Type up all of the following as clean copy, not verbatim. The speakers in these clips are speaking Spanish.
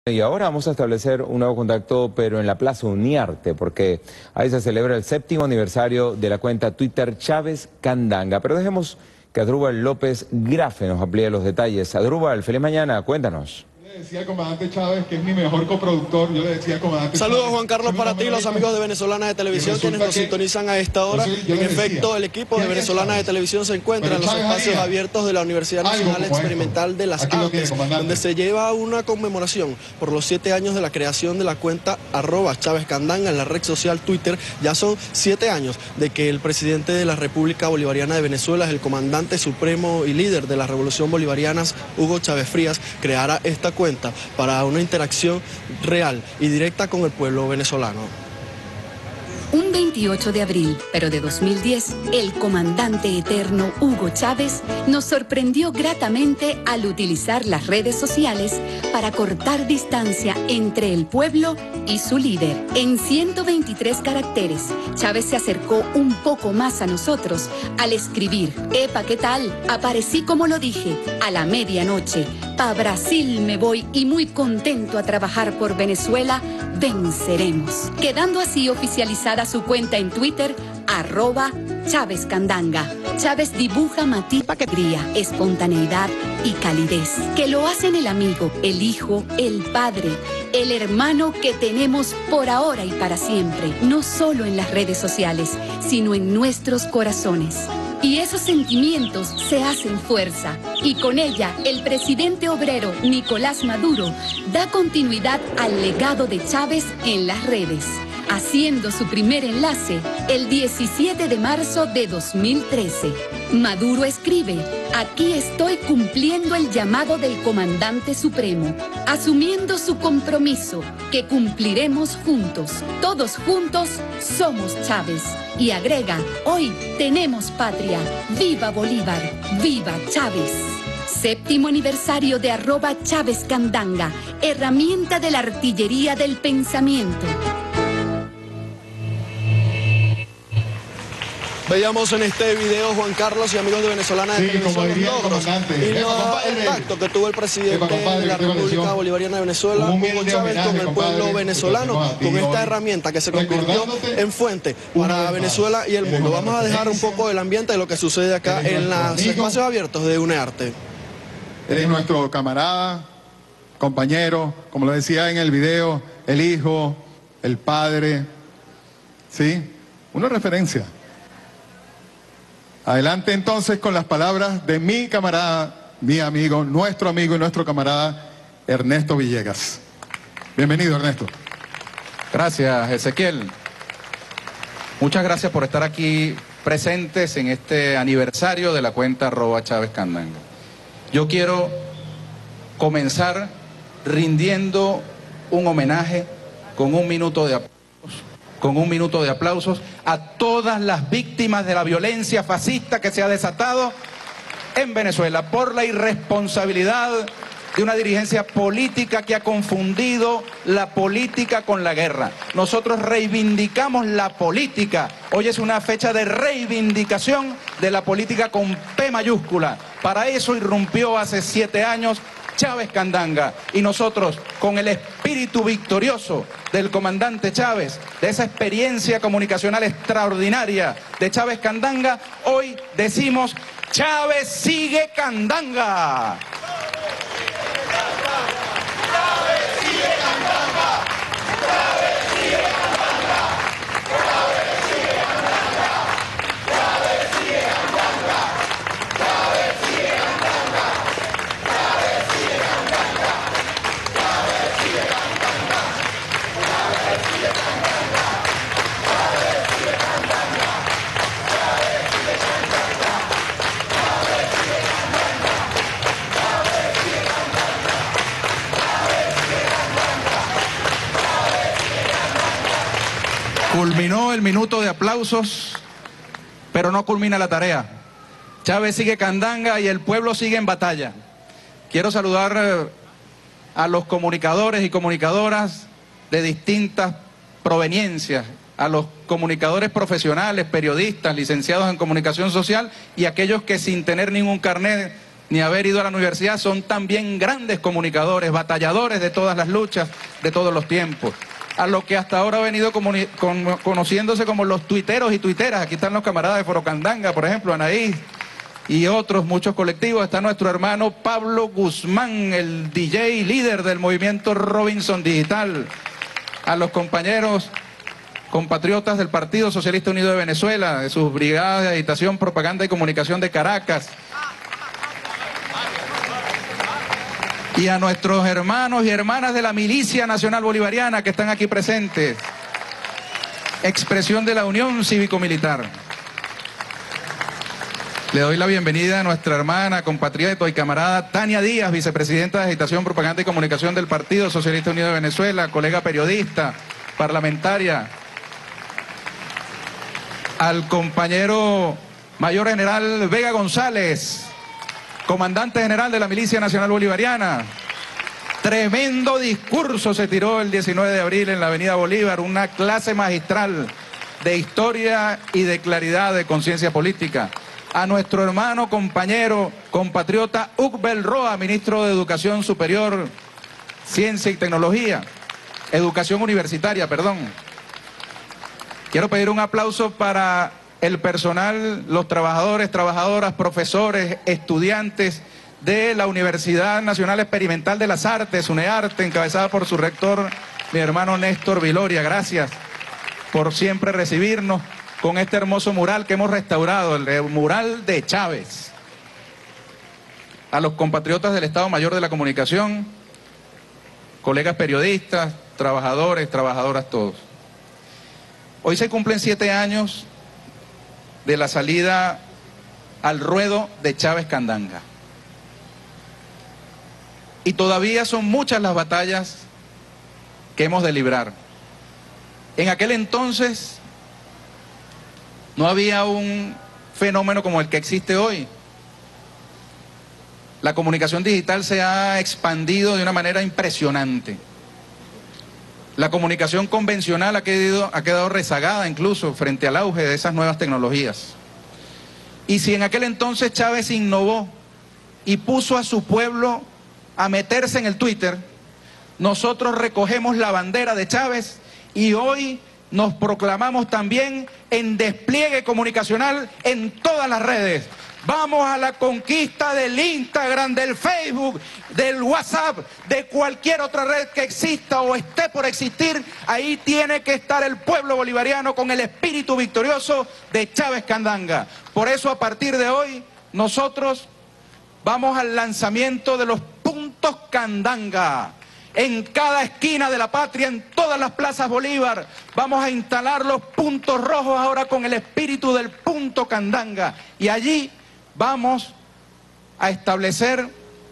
Y ahora vamos a establecer un nuevo contacto, pero en la Plaza Uniarte, porque ahí se celebra el 7º aniversario de la cuenta Twitter Chávez Candanga. Pero dejemos que Adrúbal López Grafe nos amplíe los detalles. Adrúbal, feliz mañana, cuéntanos. Le decía al comandante Chávez, que es mi mejor coproductor, yo le decía al comandante Saludos Chávez, Juan Carlos para ti y los amigos de Venezolana de Televisión quienes nos sintonizan a esta hora. En efecto, el equipo de Venezolana de Televisión se encuentra en los espacios abiertos de la Universidad Nacional Experimental de las Artes, donde se lleva una conmemoración por los 7 años de la creación de la cuenta @Chávez Candanga en la red social Twitter. Ya son 7 años de que el presidente de la República Bolivariana de Venezuela, el comandante supremo y líder de la Revolución Bolivariana, Hugo Chávez Frías, creara esta cuenta para una interacción real y directa con el pueblo venezolano. Un 28 de abril, pero de 2010, el comandante eterno Hugo Chávez nos sorprendió gratamente al utilizar las redes sociales para cortar distancia entre el pueblo y su líder. En 123 caracteres, Chávez se acercó un poco más a nosotros al escribir: «Epa, ¿qué tal? Aparecí como lo dije, a la medianoche. Pa' Brasil me voy y muy contento a trabajar por Venezuela. Venceremos», quedando así oficializada su cuenta en Twitter, @Chávez Candanga. Chávez dibuja matiz, paquetería, espontaneidad y calidez, que lo hacen el amigo, el hijo, el padre, el hermano que tenemos por ahora y para siempre, no solo en las redes sociales, sino en nuestros corazones. Y esos sentimientos se hacen fuerza, y con ella el presidente obrero Nicolás Maduro da continuidad al legado de Chávez en las redes, haciendo su primer enlace el 17 de marzo de 2013. Maduro escribe: «Aquí estoy cumpliendo el llamado del comandante supremo, asumiendo su compromiso, que cumpliremos juntos. Todos juntos somos Chávez». Y agrega: «Hoy tenemos patria. ¡Viva Bolívar! ¡Viva Chávez!». 7º aniversario de @Chávez Candanga, herramienta de la artillería del pensamiento. Veíamos en este video, Juan Carlos y amigos de Venezolana de Televisión, los logros y el pacto que tuvo el presidente de la República Bolivariana de Venezuela, Hugo Chávez, con el pueblo venezolano, con esta herramienta que se convirtió en fuente para Venezuela y el mundo. Vamos a dejar un poco del ambiente de lo que sucede acá en los espacios abiertos de UNEARTE. Eres nuestro camarada, compañero, como lo decía en el video, el hijo, el padre, ¿sí? Una referencia. Adelante entonces con las palabras de mi camarada, mi amigo, nuestro amigo y nuestro camarada Ernesto Villegas. Bienvenido, Ernesto. Gracias, Ezequiel. Muchas gracias por estar aquí presentes en este aniversario de la cuenta @Chávez Candanga. Yo quiero comenzar rindiendo un homenaje con un minuto de aplausos a todas las víctimas de la violencia fascista que se ha desatado en Venezuela por la irresponsabilidad de una dirigencia política que ha confundido la política con la guerra. Nosotros reivindicamos la política. Hoy es una fecha de reivindicación de la política con P mayúscula. Para eso irrumpió hace 7 años Chávez Candanga, y nosotros, con el espíritu victorioso del comandante Chávez, de esa experiencia comunicacional extraordinaria de Chávez Candanga, hoy decimos: Chávez sigue Candanga. Culminó el minuto de aplausos, pero no culmina la tarea. Chávez sigue Candanga y el pueblo sigue en batalla. Quiero saludar a los comunicadores y comunicadoras de distintas proveniencias, a los comunicadores profesionales, periodistas, licenciados en comunicación social y aquellos que sin tener ningún carnet ni haber ido a la universidad, son también grandes comunicadores, batalladores de todas las luchas, de todos los tiempos. A lo que hasta ahora ha venido conociéndose como los tuiteros y tuiteras. Aquí están los camaradas de Foro Candanga, por ejemplo, Anaí y otros, muchos colectivos. Está nuestro hermano Pablo Guzmán, el DJ líder del movimiento Robinson Digital. A los compañeros, compatriotas del Partido Socialista Unido de Venezuela, de sus brigadas de agitación, propaganda y comunicación de Caracas. Y a nuestros hermanos y hermanas de la Milicia Nacional Bolivariana que están aquí presentes. Expresión de la Unión Cívico-Militar. Le doy la bienvenida a nuestra hermana, compatriota y camarada Tania Díaz, vicepresidenta de Agitación, Propaganda y Comunicación del Partido Socialista Unido de Venezuela, colega periodista, parlamentaria. Al compañero Mayor General Vega González, comandante general de la Milicia Nacional Bolivariana. Tremendo discurso se tiró el 19 de abril en la Avenida Bolívar, una clase magistral de historia y de claridad de conciencia política. A nuestro hermano, compañero, compatriota Ugbel Roa, ministro de Educación Superior, Ciencia y Tecnología, Educación Universitaria, perdón. Quiero pedir un aplauso para el personal, los trabajadores, trabajadoras, profesores, estudiantes de la Universidad Nacional Experimental de las Artes, UNEARTE, encabezada por su rector, mi hermano Néstor Viloria. Gracias por siempre recibirnos con este hermoso mural que hemos restaurado, el mural de Chávez. A los compatriotas del Estado Mayor de la Comunicación, colegas periodistas, trabajadores, trabajadoras, todos. Hoy se cumplen 7 años de la salida al ruedo de Chávez Candanga. Y todavía son muchas las batallas que hemos de librar. En aquel entonces no había un fenómeno como el que existe hoy. La comunicación digital se ha expandido de una manera impresionante. La comunicación convencional ha quedado rezagada incluso frente al auge de esas nuevas tecnologías. Y si en aquel entonces Chávez innovó y puso a su pueblo a meterse en el Twitter, nosotros recogemos la bandera de Chávez y hoy nos proclamamos también en despliegue comunicacional en todas las redes. Vamos a la conquista del Instagram, del Facebook, del WhatsApp, de cualquier otra red que exista o esté por existir. Ahí tiene que estar el pueblo bolivariano con el espíritu victorioso de Chávez Candanga. Por eso, a partir de hoy, nosotros vamos al lanzamiento de los puntos Candanga. En cada esquina de la patria, en todas las plazas Bolívar, vamos a instalar los puntos rojos ahora con el espíritu del punto Candanga. Y allí vamos a establecer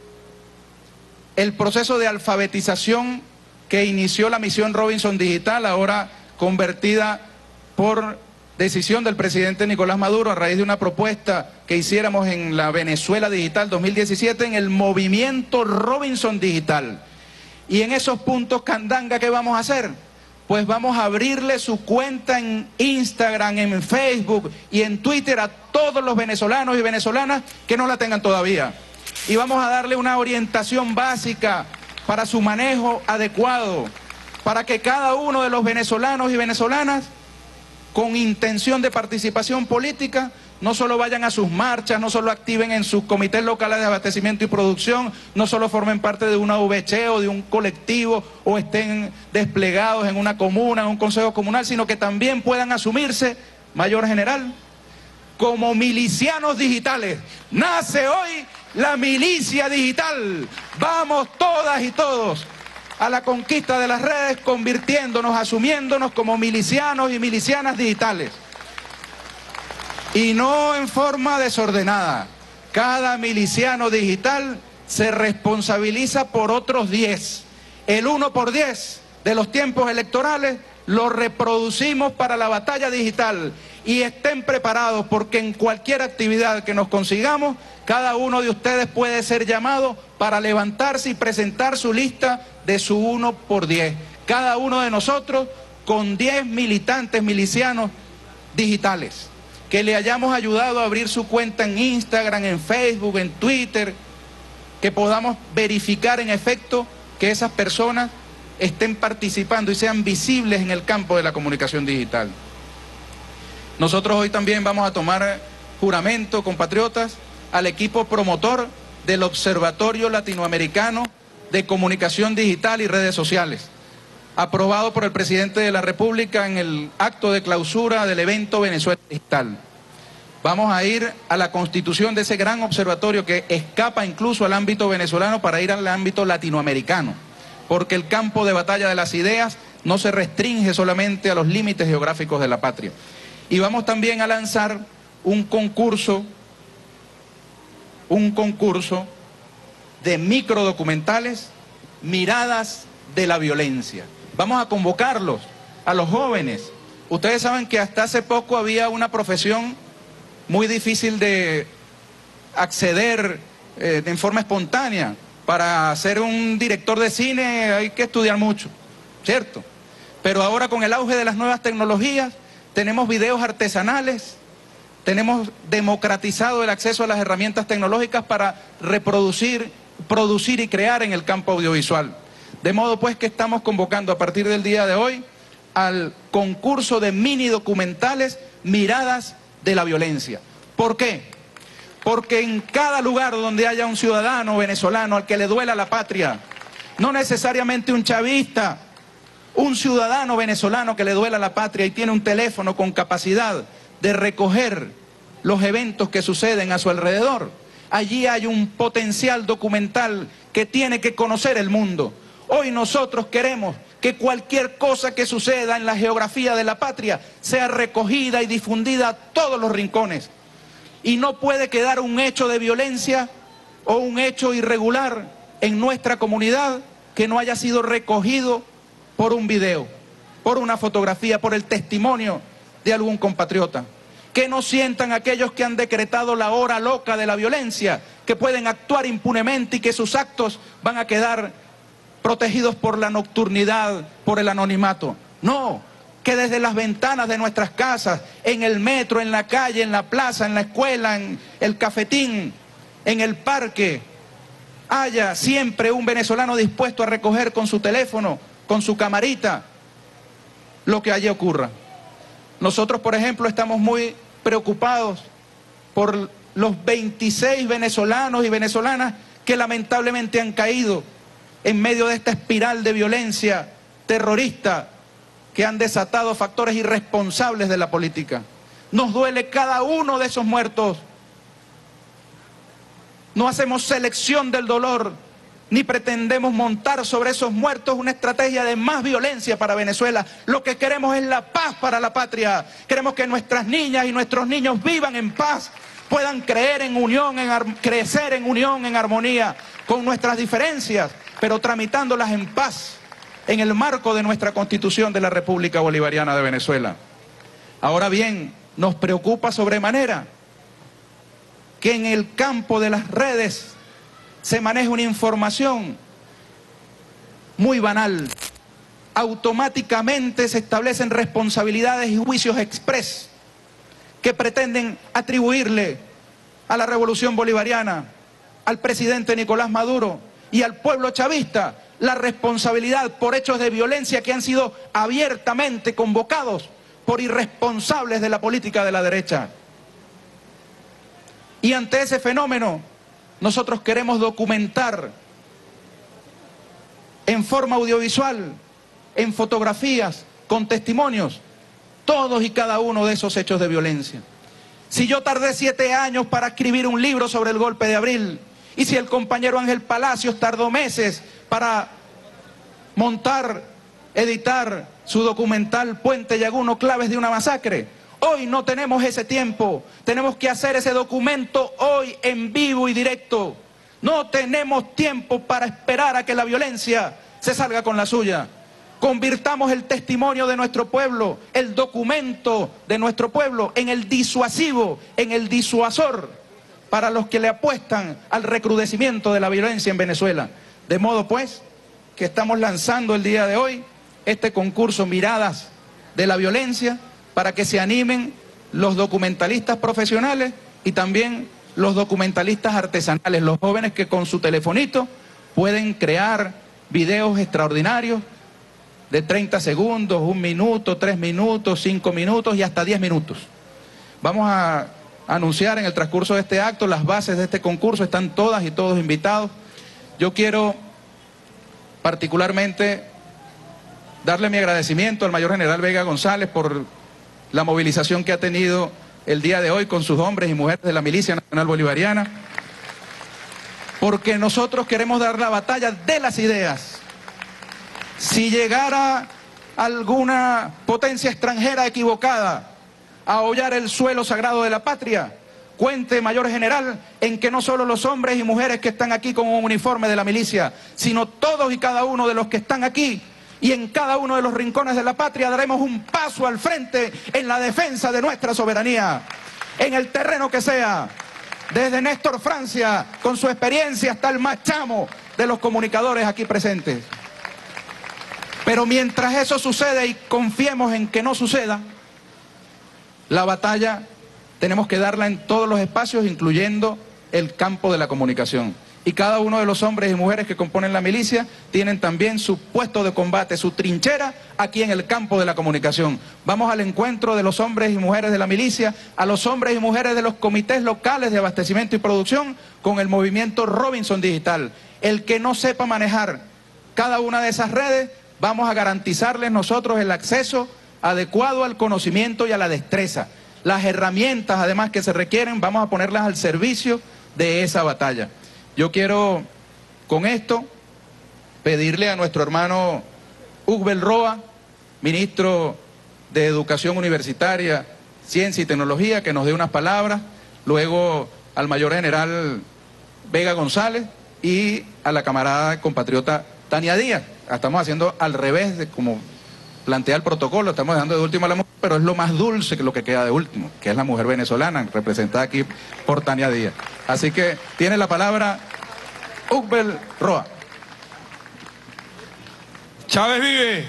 el proceso de alfabetización que inició la misión Robinson Digital, ahora convertida por decisión del presidente Nicolás Maduro a raíz de una propuesta que hiciéramos en la Venezuela Digital 2017 en el movimiento Robinson Digital. Y en esos puntos Candanga, ¿qué vamos a hacer? Pues vamos a abrirle su cuenta en Instagram, en Facebook y en Twitter a todos los venezolanos y venezolanas que no la tengan todavía. Y vamos a darle una orientación básica para su manejo adecuado, para que cada uno de los venezolanos y venezolanas con intención de participación política no solo vayan a sus marchas, no solo activen en sus comités locales de abastecimiento y producción, no solo formen parte de una VC o de un colectivo o estén desplegados en una comuna, en un consejo comunal, sino que también puedan asumirse, Mayor General, como milicianos digitales. Nace hoy la milicia digital. Vamos todas y todos a la conquista de las redes, convirtiéndonos, asumiéndonos como milicianos y milicianas digitales. Y no en forma desordenada. Cada miliciano digital se responsabiliza por otros 10. El 1 por 10 de los tiempos electorales lo reproducimos para la batalla digital. Y estén preparados porque en cualquier actividad que nos consigamos, cada uno de ustedes puede ser llamado para levantarse y presentar su lista de su 1 por 10. Cada uno de nosotros con 10 militantes milicianos digitales que le hayamos ayudado a abrir su cuenta en Instagram, en Facebook, en Twitter que podamos verificar en efecto que esas personas estén participando y sean visibles en el campo de la comunicación digital. Nosotros hoy también vamos a tomar juramento, compatriotas, al equipo promotor del Observatorio Latinoamericano de Comunicación Digital y Redes Sociales, aprobado por el presidente de la República en el acto de clausura del evento Venezuela Digital. Vamos a ir a la constitución de ese gran observatorio que escapa incluso al ámbito venezolano para ir al ámbito latinoamericano, porque el campo de batalla de las ideas no se restringe solamente a los límites geográficos de la patria. Y vamos también a lanzar un concurso de microdocumentales, miradas de la violencia. Vamos a convocarlos, a los jóvenes. Ustedes saben que hasta hace poco había una profesión muy difícil de acceder en forma espontánea. Para ser un director de cine hay que estudiar mucho, ¿cierto? Pero ahora con el auge de las nuevas tecnologías, tenemos videos artesanales, tenemos democratizado el acceso a las herramientas tecnológicas para reproducir, producir y crear en el campo audiovisual. De modo pues que estamos convocando a partir del día de hoy al concurso de mini documentales Miradas de la Violencia. ¿Por qué? Porque en cada lugar donde haya un ciudadano venezolano al que le duela la patria, no necesariamente un chavista, un ciudadano venezolano que le duela la patria y tiene un teléfono con capacidad de recoger los eventos que suceden a su alrededor, allí hay un potencial documental que tiene que conocer el mundo. Hoy nosotros queremos que cualquier cosa que suceda en la geografía de la patria sea recogida y difundida a todos los rincones. Y no puede quedar un hecho de violencia o un hecho irregular en nuestra comunidad que no haya sido recogido por un video, por una fotografía, por el testimonio de algún compatriota. Que no sientan aquellos que han decretado la hora loca de la violencia, que pueden actuar impunemente y que sus actos van a quedar protegidos por la nocturnidad, por el anonimato. No, que desde las ventanas de nuestras casas, en el metro, en la calle, en la plaza, en la escuela, en el cafetín, en el parque, haya siempre un venezolano dispuesto a recoger con su teléfono, con su camarita, lo que allí ocurra. Nosotros, por ejemplo, estamos muy preocupados por los 26 venezolanos y venezolanas que lamentablemente han caído en medio de esta espiral de violencia terrorista que han desatado factores irresponsables de la política. Nos duele cada uno de esos muertos. No hacemos selección del dolor, ni pretendemos montar sobre esos muertos una estrategia de más violencia para Venezuela. Lo que queremos es la paz para la patria. Queremos que nuestras niñas y nuestros niños vivan en paz, puedan creer en unión, crecer en unión, en armonía con nuestras diferencias, pero tramitándolas en paz, en el marco de nuestra Constitución de la República Bolivariana de Venezuela. Ahora bien, nos preocupa sobremanera que en el campo de las redes se maneja una información muy banal. Automáticamente se establecen responsabilidades y juicios express que pretenden atribuirle a la revolución bolivariana, al presidente Nicolás Maduro y al pueblo chavista la responsabilidad por hechos de violencia que han sido abiertamente convocados por irresponsables de la política de la derecha. Y ante ese fenómeno, nosotros queremos documentar en forma audiovisual, en fotografías, con testimonios, todos y cada uno de esos hechos de violencia. Si yo tardé 7 años para escribir un libro sobre el golpe de abril, y si el compañero Ángel Palacios tardó meses para montar, editar su documental Puente Llaguno, Claves de una Masacre, hoy no tenemos ese tiempo. Tenemos que hacer ese documento hoy en vivo y directo. No tenemos tiempo para esperar a que la violencia se salga con la suya. Convirtamos el testimonio de nuestro pueblo, el documento de nuestro pueblo, en el disuasivo, en el disuasor para los que le apuestan al recrudecimiento de la violencia en Venezuela. De modo pues que estamos lanzando el día de hoy este concurso Miradas de la Violencia para que se animen los documentalistas profesionales y también los documentalistas artesanales, los jóvenes que con su telefonito pueden crear videos extraordinarios de 30 segundos, 1 minuto, 3 minutos, 5 minutos y hasta 10 minutos. Vamos a anunciar en el transcurso de este acto las bases de este concurso, están todas y todos invitados. Yo quiero particularmente darle mi agradecimiento al mayor general Vega González por la movilización que ha tenido el día de hoy con sus hombres y mujeres de la Milicia Nacional Bolivariana, porque nosotros queremos dar la batalla de las ideas. Si llegara alguna potencia extranjera equivocada a hollar el suelo sagrado de la patria, cuente, mayor general, en que no solo los hombres y mujeres que están aquí con un uniforme de la milicia, sino todos y cada uno de los que están aquí y en cada uno de los rincones de la patria daremos un paso al frente en la defensa de nuestra soberanía, en el terreno que sea, desde Néstor Francia, con su experiencia, hasta el más chamo de los comunicadores aquí presentes. Pero mientras eso sucede y confiemos en que no suceda, la batalla tenemos que darla en todos los espacios, incluyendo el campo de la comunicación. Y cada uno de los hombres y mujeres que componen la milicia tienen también su puesto de combate, su trinchera aquí en el campo de la comunicación. Vamos al encuentro de los hombres y mujeres de la milicia, a los hombres y mujeres de los comités locales de abastecimiento y producción con el movimiento Robinson Digital. El que no sepa manejar cada una de esas redes, vamos a garantizarles nosotros el acceso adecuado al conocimiento y a la destreza. Las herramientas, además, que se requieren, vamos a ponerlas al servicio de esa batalla. Yo quiero, con esto, pedirle a nuestro hermano Ugbel Roa, ministro de Educación Universitaria, Ciencia y Tecnología, que nos dé unas palabras, luego al mayor general Vega González y a la camarada compatriota Tania Díaz. Estamos haciendo al revés de como plantea el protocolo, estamos dejando de último a la mujer, pero es lo más dulce que lo que queda de último, que es la mujer venezolana, representada aquí por Tania Díaz. Así que tiene la palabra Ugbel Roa. Chávez vive.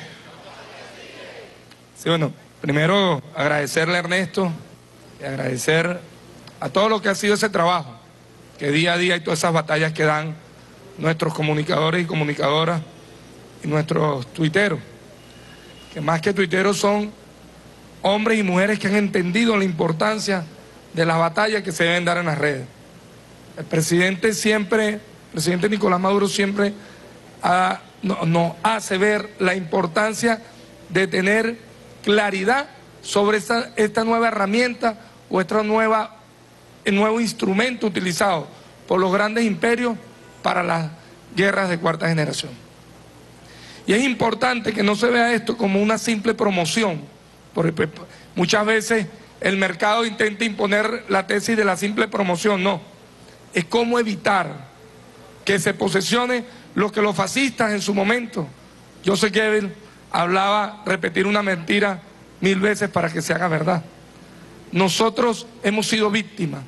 Sí, bueno, primero agradecerle a Ernesto y agradecer a todo lo que ha sido ese trabajo, que día a día y todas esas batallas que dan nuestros comunicadores y comunicadoras y nuestros tuiteros, que más que tuiteros son hombres y mujeres que han entendido la importancia de las batallas que se deben dar en las redes. El presidente Nicolás Maduro siempre nos hace ver la importancia de tener claridad sobre esta nueva herramienta o el nuevo instrumento utilizado por los grandes imperios para las guerras de cuarta generación. Y es importante que no se vea esto como una simple promoción, porque muchas veces el mercado intenta imponer la tesis de la simple promoción. No, es cómo evitar que se posesione lo que los fascistas en su momento, Joseph Goebbels hablaba, repetir una mentira 1000 veces para que se haga verdad. Nosotros hemos sido víctimas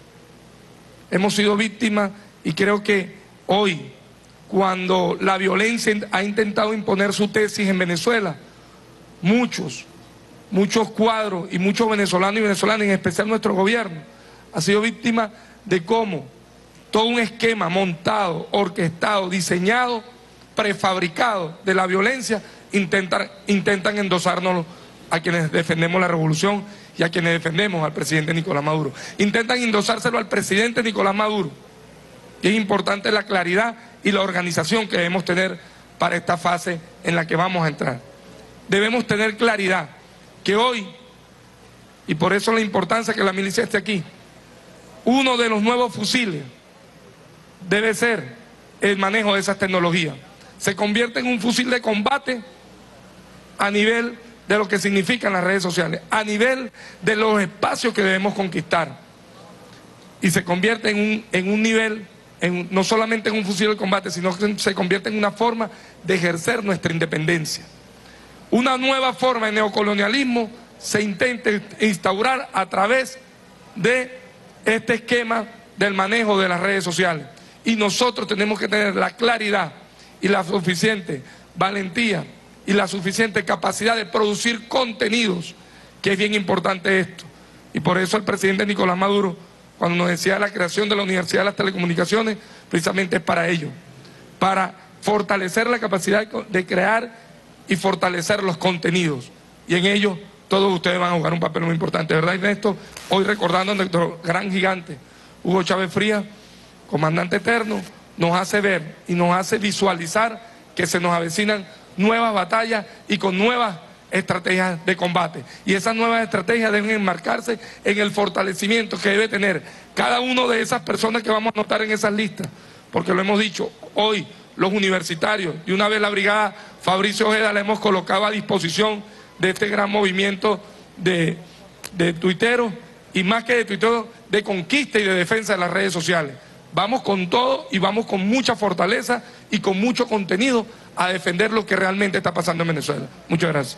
y creo que hoy, cuando la violencia ha intentado imponer su tesis en Venezuela, muchos cuadros y muchos venezolanos y venezolanas, en especial nuestro gobierno, ha sido víctima de cómo todo un esquema montado, orquestado, diseñado, prefabricado de la violencia, intentan endosarnos a quienes defendemos la revolución y a quienes defendemos al presidente Nicolás Maduro. Intentan endosárselo al presidente Nicolás Maduro. Y es importante la claridad y la organización que debemos tener para esta fase en la que vamos a entrar. Debemos tener claridad que hoy, y por eso la importancia que la milicia esté aquí, uno de los nuevos fusiles debe ser el manejo de esas tecnologías. Se convierte en un fusil de combate a nivel de lo que significan las redes sociales, a nivel de los espacios que debemos conquistar. Y se convierte en un nivel, no solamente en un fusil de combate, sino que se convierte en una forma de ejercer nuestra independencia. Una nueva forma de neocolonialismo se intenta instaurar a través de este esquema del manejo de las redes sociales. Y nosotros tenemos que tener la claridad y la suficiente valentía y la suficiente capacidad de producir contenidos, que es bien importante esto. Y por eso el presidente Nicolás Maduro cuando nos decía la creación de la Universidad de las Telecomunicaciones, precisamente es para ello, para fortalecer la capacidad de crear y fortalecer los contenidos. Y en ello todos ustedes van a jugar un papel muy importante, ¿verdad, Ernesto? Hoy recordando a nuestro gran gigante, Hugo Chávez Frías, comandante eterno, nos hace ver y nos hace visualizar que se nos avecinan nuevas batallas y con nuevas estrategias de combate. Y esas nuevas estrategias deben enmarcarse en el fortalecimiento que debe tener cada una de esas personas que vamos a anotar en esas listas. Porque lo hemos dicho, hoy los universitarios, y una vez la brigada Fabricio Ojeda la hemos colocado a disposición de este gran movimiento de tuiteros, y más que de tuiteros, de conquista y de defensa de las redes sociales. Vamos con todo y vamos con mucha fortaleza y con mucho contenido a defender lo que realmente está pasando en Venezuela. Muchas gracias.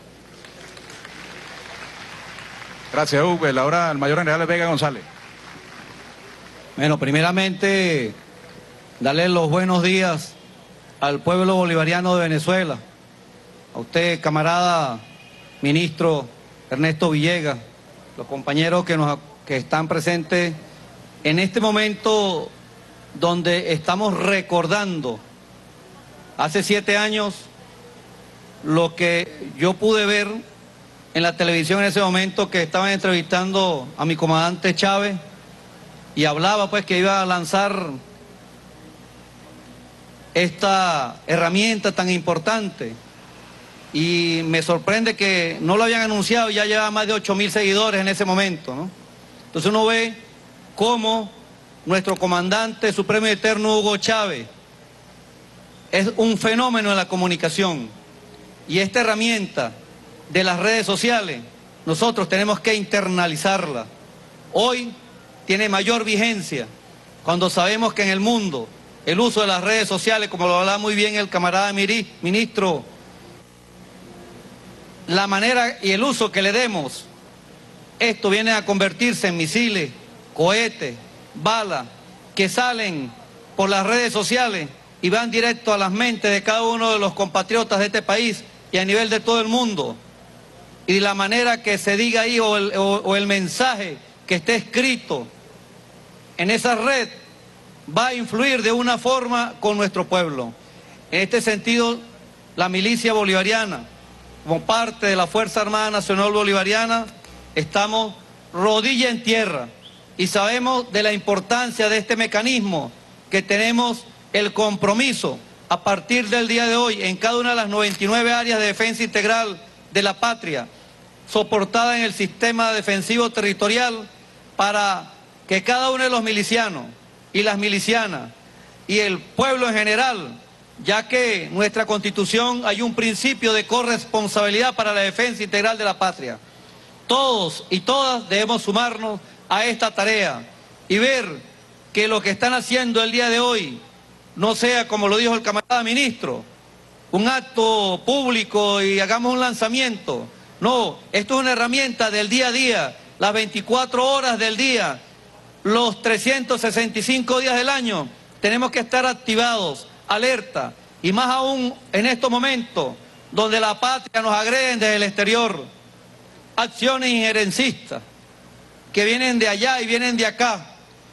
Gracias, Hugo. Ahora el mayor general Vega González. Bueno, primeramente, darle los buenos días al pueblo bolivariano de Venezuela, a usted, camarada ministro Ernesto Villegas, los compañeros que están presentes en este momento donde estamos recordando hace 7 años lo que yo pude ver en la televisión en ese momento, que estaban entrevistando a mi comandante Chávez y hablaba pues que iba a lanzar esta herramienta tan importante, y me sorprende que no lo habían anunciado, ya llevaba más de 8.000 seguidores en ese momento, ¿no? Entonces uno ve cómo nuestro comandante supremo y eterno Hugo Chávez es un fenómeno en la comunicación, y esta herramienta de las redes sociales nosotros tenemos que internalizarla. Hoy tiene mayor vigencia cuando sabemos que en el mundo el uso de las redes sociales, como lo hablaba muy bien el camarada ministro, la manera y el uso que le demos, esto viene a convertirse en misiles, cohetes, balas, que salen por las redes sociales y van directo a las mentes de cada uno de los compatriotas de este país y a nivel de todo el mundo. Y la manera que se diga ahí o el mensaje que esté escrito en esa red va a influir de una forma con nuestro pueblo. En este sentido, la milicia bolivariana, como parte de la Fuerza Armada Nacional Bolivariana, estamos rodilla en tierra y sabemos de la importancia de este mecanismo, que tenemos el compromiso a partir del día de hoy en cada una de las 99 áreas de defensa integral de la patria, soportada en el sistema defensivo territorial, para que cada uno de los milicianos y las milicianas y el pueblo en general, ya que en nuestra Constitución hay un principio de corresponsabilidad para la defensa integral de la patria, todos y todas debemos sumarnos a esta tarea y ver que lo que están haciendo el día de hoy no sea, como lo dijo el camarada ministro, un acto público y hagamos un lanzamiento. No, esto es una herramienta del día a día, las 24 horas del día, los 365 días del año, tenemos que estar activados, alerta, y más aún en estos momentos donde la patria nos agreden desde el exterior, acciones injerencistas que vienen de allá y vienen de acá,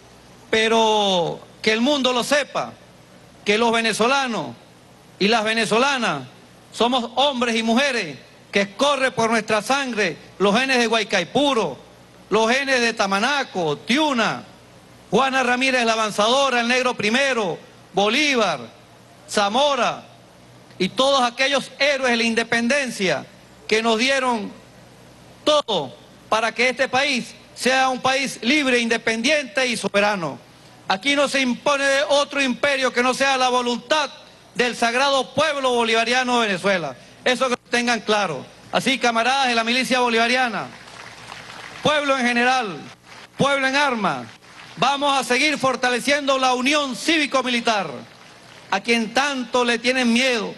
pero que el mundo lo sepa, que los venezolanos y las venezolanas somos hombres y mujeres que corre por nuestra sangre los genes de Guaycaipuro, los genes de Tamanaco, Tiuna, Juana Ramírez la Avanzadora, el Negro Primero, Bolívar, Zamora y todos aquellos héroes de la independencia que nos dieron todo para que este país sea un país libre, independiente y soberano. Aquí no se impone otro imperio que no sea la voluntad del sagrado pueblo bolivariano de Venezuela. Eso que lo tengan claro. Así, camaradas de la milicia bolivariana, pueblo en general, pueblo en armas, vamos a seguir fortaleciendo la unión cívico-militar, a quien tanto le tienen miedo.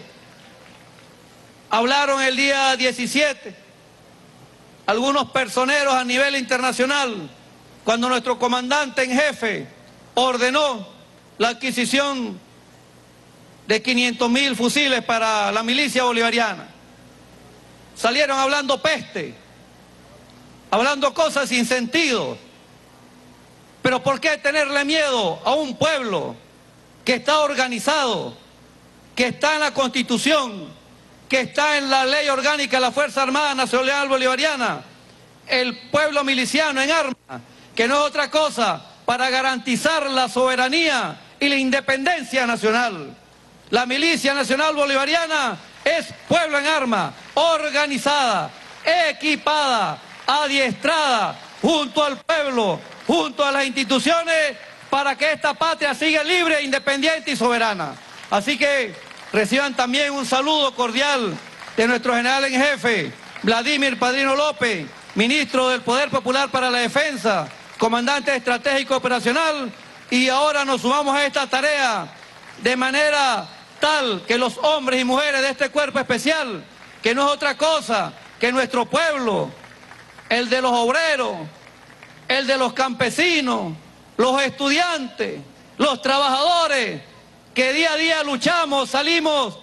Hablaron el día 17 algunos personeros a nivel internacional, cuando nuestro comandante en jefe ordenó la adquisición de 500.000 fusiles para la milicia bolivariana. Salieron hablando peste, hablando cosas sin sentido, Pero ¿por qué tenerle miedo a un pueblo que está organizado, que está en la Constitución, que está en la Ley Orgánica de la Fuerza Armada Nacional Bolivariana, el pueblo miliciano en armas, que no es otra cosa para garantizar la soberanía y la independencia nacional? La Milicia Nacional Bolivariana es pueblo en armas, organizada, equipada, adiestrada, junto al pueblo, junto a las instituciones, para que esta patria siga libre, independiente y soberana. Así que reciban también un saludo cordial de nuestro general en jefe, Vladimir Padrino López, ministro del Poder Popular para la Defensa, comandante estratégico operacional, y ahora nos sumamos a esta tarea de manera tal que los hombres y mujeres de este cuerpo especial, que no es otra cosa que nuestro pueblo, el de los obreros, el de los campesinos, los estudiantes, los trabajadores, que día a día luchamos, salimos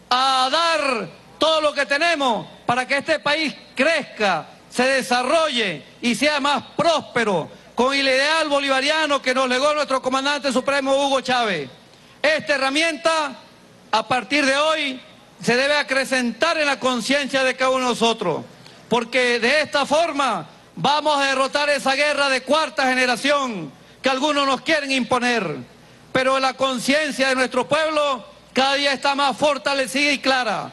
a dar todo lo que tenemos para que este país crezca, se desarrolle y sea más próspero, con el ideal bolivariano que nos legó nuestro comandante supremo Hugo Chávez. Esta herramienta, a partir de hoy, se debe acrecentar en la conciencia de cada uno de nosotros, porque de esta forma vamos a derrotar esa guerra de cuarta generación que algunos nos quieren imponer. Pero la conciencia de nuestro pueblo cada día está más fortalecida y clara.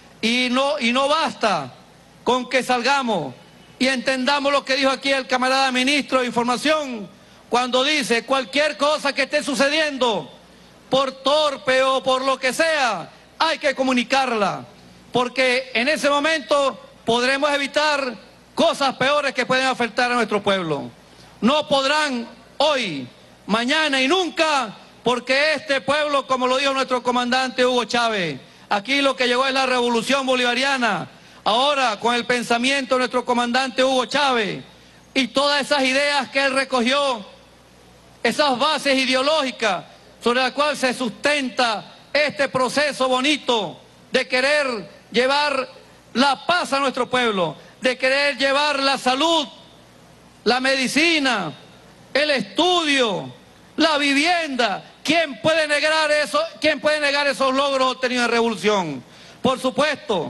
Y no basta con que salgamos y entendamos lo que dijo aquí el camarada ministro de Información, cuando dice: cualquier cosa que esté sucediendo, por torpe o por lo que sea, hay que comunicarla, porque en ese momento podremos evitar cosas peores que pueden afectar a nuestro pueblo. No podrán hoy, mañana y nunca, porque este pueblo, como lo dijo nuestro comandante Hugo Chávez, aquí lo que llegó es la revolución bolivariana. Ahora, con el pensamiento de nuestro comandante Hugo Chávez y todas esas ideas que él recogió, esas bases ideológicas sobre las cuales se sustenta este proceso bonito de querer llevar la paz a nuestro pueblo, de querer llevar la salud, la medicina, el estudio, la vivienda. ¿Quién puede negar eso? ¿Quién puede negar esos logros obtenidos en revolución? Por supuesto,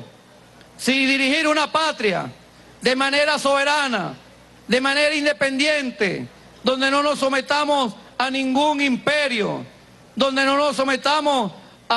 si dirigir una patria de manera soberana, de manera independiente, donde no nos sometamos a ningún imperio, donde no nos sometamos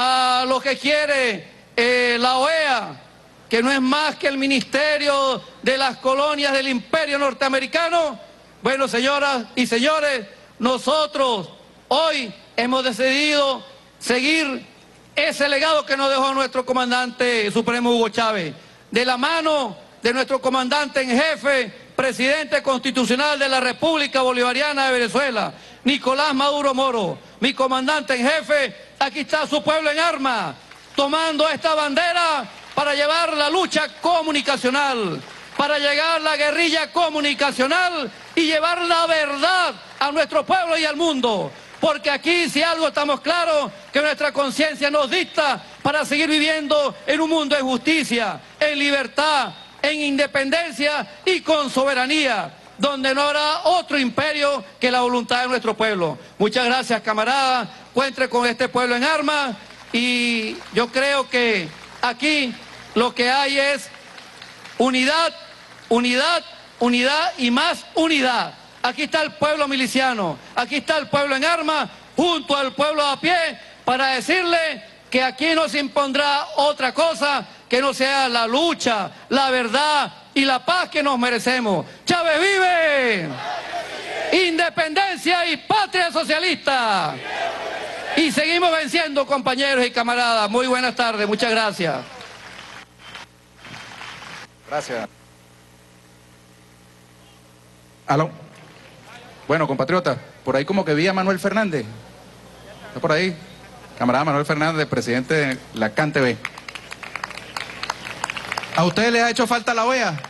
a lo que quiere la OEA, que no es más que el ministerio de las colonias del imperio norteamericano. Bueno, señoras y señores, nosotros hoy hemos decidido seguir ese legado que nos dejó nuestro comandante supremo Hugo Chávez, de la mano de nuestro comandante en jefe, presidente constitucional de la República Bolivariana de Venezuela, Nicolás Maduro Moro, mi comandante en jefe. Aquí está su pueblo en armas, tomando esta bandera para llevar la lucha comunicacional, para llegar la guerrilla comunicacional y llevar la verdad a nuestro pueblo y al mundo. Porque aquí, si algo estamos claros, que nuestra conciencia nos dicta para seguir viviendo en un mundo de justicia, en libertad, en independencia y con soberanía, donde no habrá otro imperio que la voluntad de nuestro pueblo. Muchas gracias, camaradas. Cuente con este pueblo en armas, y yo creo que aquí lo que hay es unidad, unidad, unidad y más unidad. Aquí está el pueblo miliciano, aquí está el pueblo en armas, junto al pueblo a pie, para decirle que aquí no se impondrá otra cosa que no sea la lucha, la verdad y la paz que nos merecemos. ¡Chávez vive! ¡Independencia y patria socialista! Y seguimos venciendo, compañeros y camaradas. Muy buenas tardes, muchas gracias. Gracias. Aló. Bueno, compatriotas, por ahí como que vi a Manuel Fernández. ¿Está por ahí? Camarada Manuel Fernández, presidente de la CAN-TV. ¿A ustedes les ha hecho falta la OEA?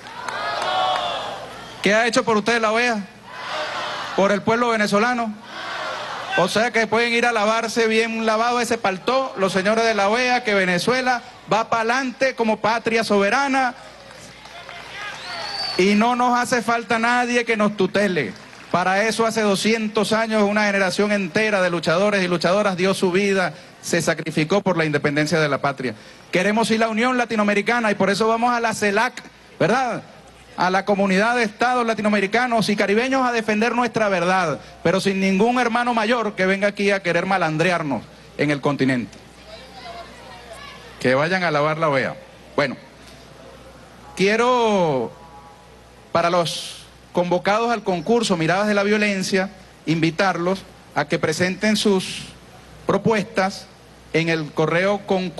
¿Qué ha hecho por ustedes la OEA? ¿Por el pueblo venezolano? O sea que pueden ir a lavarse bien lavado ese paltó los señores de la OEA, que Venezuela va para adelante como patria soberana y no nos hace falta nadie que nos tutele. Para eso hace 200 años una generación entera de luchadores y luchadoras dio su vida, se sacrificó por la independencia de la patria. Queremos ir a la Unión Latinoamericana y por eso vamos a la CELAC, ¿verdad? A la Comunidad de Estados Latinoamericanos y Caribeños a defender nuestra verdad, pero sin ningún hermano mayor que venga aquí a querer malandrearnos en el continente. Que vayan a lavar la OEA. Bueno, quiero, para los convocados al concurso Miradas de la Violencia, invitarlos a que presenten sus propuestas en el correo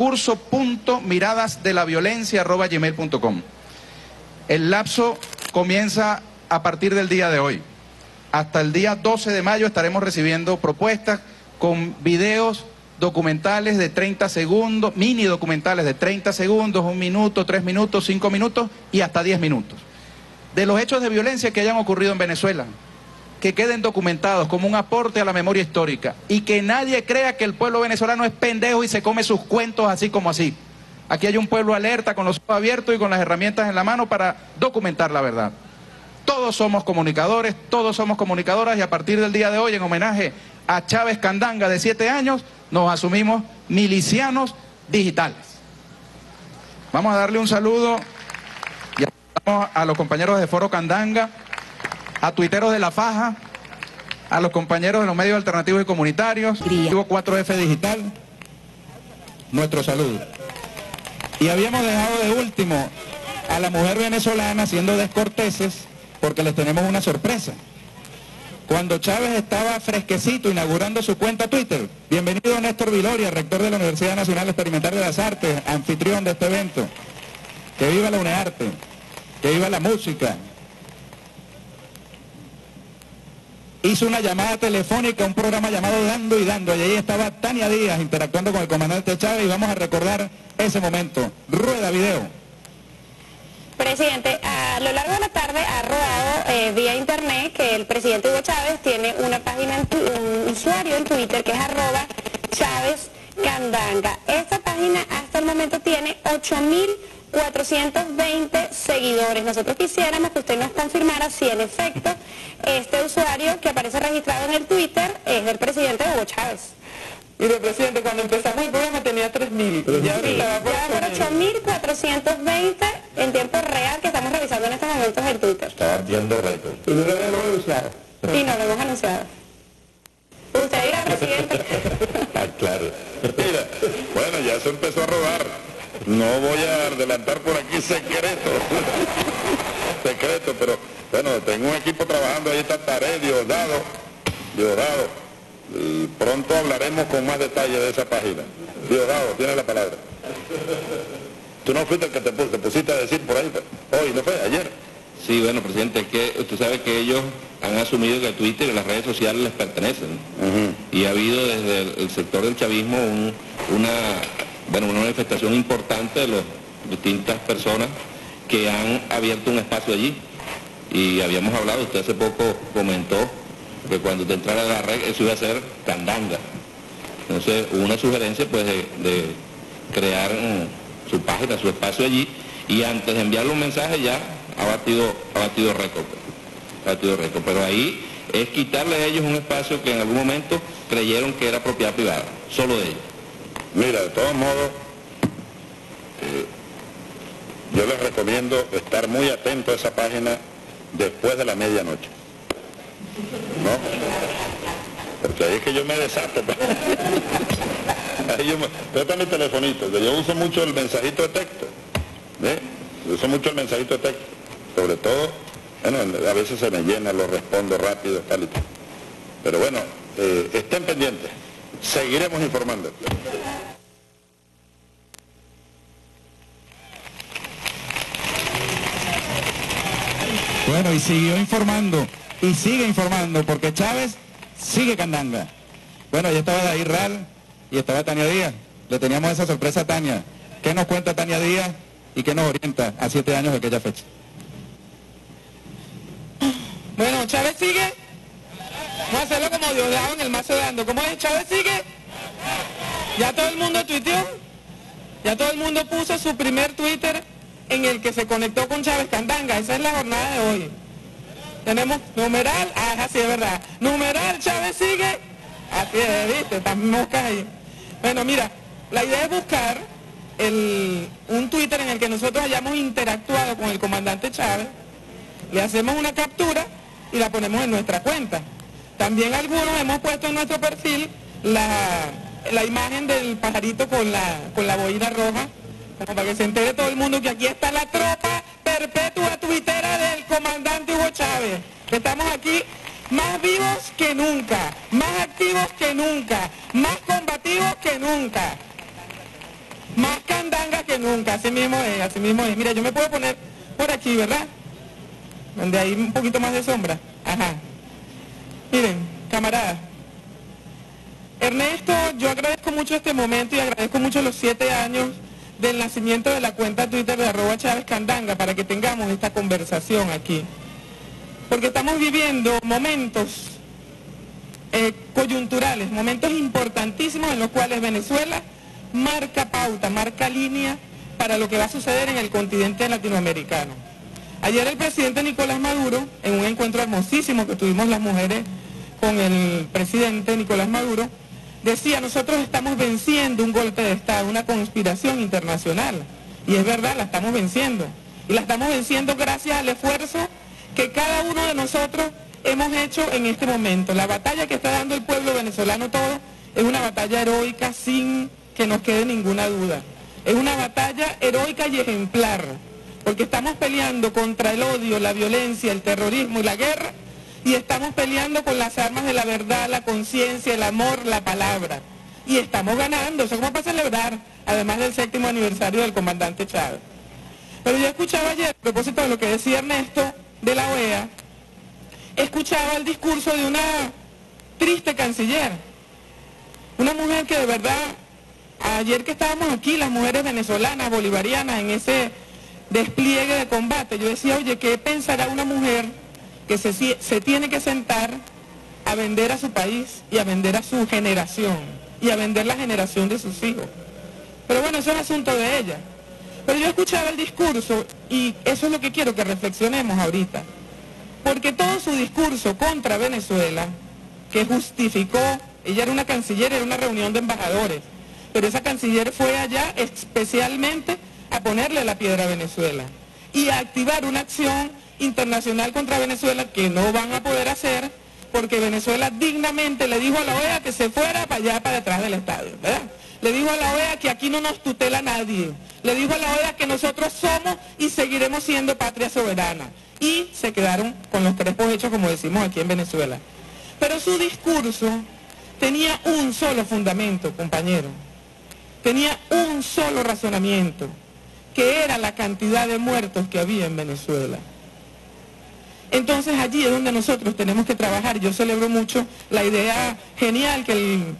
concurso.miradasdelaviolencia@gmail.com. El lapso comienza a partir del día de hoy. Hasta el día 12 de mayo estaremos recibiendo propuestas con videos documentales de 30 segundos, mini documentales de 30 segundos, 1 minuto, 3 minutos, 5 minutos y hasta 10 minutos. De los hechos de violencia que hayan ocurrido en Venezuela, que queden documentados como un aporte a la memoria histórica y que nadie crea que el pueblo venezolano es pendejo y se come sus cuentos así como así. Aquí hay un pueblo alerta con los ojos abiertos y con las herramientas en la mano para documentar la verdad. Todos somos comunicadores, todos somos comunicadoras y a partir del día de hoy, en homenaje a Chávez Candanga de 7 años, nos asumimos milicianos digitales. Vamos a darle un saludo a los compañeros de Foro Candanga, a tuiteros de La Faja, a los compañeros de los medios alternativos y comunitarios, 4F Digital, nuestro saludo. Y habíamos dejado de último a la mujer venezolana siendo descorteses porque les tenemos una sorpresa. Cuando Chávez estaba fresquecito inaugurando su cuenta Twitter, bienvenido Néstor Viloria, rector de la Universidad Nacional Experimental de las Artes, anfitrión de este evento. Que viva la UNEARTE. Que viva la música. Hizo una llamada telefónica, un programa llamado Dando y Dando, y ahí estaba Tania Díaz interactuando con el comandante Chávez y vamos a recordar ese momento. Rueda video. Presidente, a lo largo de la tarde ha rodado vía internet que el presidente Hugo Chávez tiene una página, un usuario en Twitter que es @ChávezCandanga. Esta página hasta el momento tiene 8.420 seguidores. Nosotros quisiéramos que usted nos confirmara si en efecto este usuario que aparece registrado en el Twitter es del presidente Hugo Chávez. Mire, presidente, cuando empezamos el programa tenía 3.000. Ya ahorita va por 8.420 en tiempo real que estamos revisando en estos momentos el Twitter. Está batiendo récord. Y no lo hemos anunciado. Usted dirá, presidente. Ah, claro. Mira, bueno, ya se empezó a rodar. No voy a adelantar por aquí secreto. Secreto, pero bueno, tengo un equipo trabajando, ahí está Taré, Diosdado. Pronto hablaremos con más detalle de esa página. Diosdado, tiene la palabra. Tú no fuiste el que te pusiste a decir por ahí, hoy, ¿no fue? ¿Ayer? Sí, bueno, presidente, es que usted sabe que ellos han asumido que Twitter y las redes sociales les pertenecen. Y ha habido desde el sector del chavismo una manifestación importante de las distintas personas que han abierto un espacio allí. Y habíamos hablado, usted hace poco comentó que cuando usted entrara a la red eso iba a ser Candanga. Entonces hubo una sugerencia pues de crear su página, su espacio allí, y antes de enviarle un mensaje ya ha batido récord. Pero ahí es quitarle a ellos un espacio que en algún momento creyeron que era propiedad privada, solo de ellos. Mira, de todos modos, yo les recomiendo estar muy atento a esa página después de la medianoche. ¿No? Porque ahí es que yo me desato. Presta mi telefonito, que yo uso mucho el mensajito de texto. ¿Ve? Yo uso mucho el mensajito de texto. Sobre todo, bueno, a veces se me llena, lo respondo rápido, tal y tal. Pero bueno, estén pendientes. Seguiremos informando. Bueno, y siguió informando. Y sigue informando, porque Chávez sigue Candanga. Bueno, ya estaba David Ral y estaba Tania Díaz. Le teníamos esa sorpresa a Tania. ¿Qué nos cuenta Tania Díaz y qué nos orienta a 7 años de aquella fecha? Bueno, Chávez sigue. Vamos a hacerlo como Diosdado en el mazo de Ando. ¿Cómo es? Chávez sigue. Ya todo el mundo tuiteó. Ya todo el mundo puso su primer Twitter en el que se conectó con Chávez Candanga. Esa es la jornada de hoy. Tenemos numeral, así es verdad. Numeral Chávez sigue, así es, ¿viste? Están moscas ahí. Bueno, mira, la idea es buscar un Twitter en el que nosotros hayamos interactuado con el comandante Chávez, le hacemos una captura y la ponemos en nuestra cuenta. También algunos hemos puesto en nuestro perfil la imagen del pajarito con la boina roja, como para que se entere todo el mundo que aquí está la tropa perpetua tuitera del comandante Hugo Chávez. Estamos aquí más vivos que nunca, más activos que nunca, más combativos que nunca, más candangas que nunca. Así mismo es, así mismo es. Mira, yo me puedo poner por aquí, ¿verdad? Donde hay un poquito más de sombra. Ajá. Miren, camaradas. Ernesto, yo agradezco mucho este momento y agradezco mucho los 7 años del nacimiento de la cuenta Twitter de @ChávezCandanga para que tengamos esta conversación aquí. Porque estamos viviendo momentos coyunturales, momentos importantísimos en los cuales Venezuela marca pauta, marca línea para lo que va a suceder en el continente latinoamericano. Ayer el presidente Nicolás Maduro, en un encuentro hermosísimo que tuvimos las mujeres con el presidente Nicolás Maduro, decía, nosotros estamos venciendo un golpe de Estado, una conspiración internacional. Y es verdad, la estamos venciendo. Y la estamos venciendo gracias al esfuerzo que cada uno de nosotros hemos hecho en este momento. La batalla que está dando el pueblo venezolano todo es una batalla heroica sin que nos quede ninguna duda. Es una batalla heroica y ejemplar, porque estamos peleando contra el odio, la violencia, el terrorismo y la guerra, y estamos peleando con las armas de la verdad, la conciencia, el amor, la palabra. Y estamos ganando, eso como para celebrar, además del 7º aniversario del comandante Chávez. Pero yo escuchaba ayer, a propósito de lo que decía Ernesto de la OEA, escuchaba el discurso de una triste canciller, una mujer que de verdad, ayer que estábamos aquí, las mujeres venezolanas, bolivarianas, en ese despliegue de combate, yo decía, oye, ¿qué pensará una mujer que se tiene que sentar a vender a su país y a vender a su generación y a vender la generación de sus hijos? Pero bueno, eso es asunto de ella. Pero yo escuchaba el discurso y eso es lo que quiero que reflexionemos ahorita. Porque todo su discurso contra Venezuela, que justificó, ella era una canciller, era una reunión de embajadores, pero esa canciller fue allá especialmente a ponerle la piedra a Venezuela y a activar una acción internacional contra Venezuela que no van a poder hacer porque Venezuela dignamente le dijo a la OEA que se fuera para allá, para detrás del estadio, ¿verdad? Le dijo a la OEA que aquí no nos tutela nadie, le dijo a la OEA que nosotros somos y seguiremos siendo patria soberana, y se quedaron con los crespos hechos, como decimos aquí en Venezuela. Pero su discurso tenía un solo fundamento, compañero, tenía un solo razonamiento, que era la cantidad de muertos que había en Venezuela. Entonces allí es donde nosotros tenemos que trabajar. Yo celebro mucho la idea genial que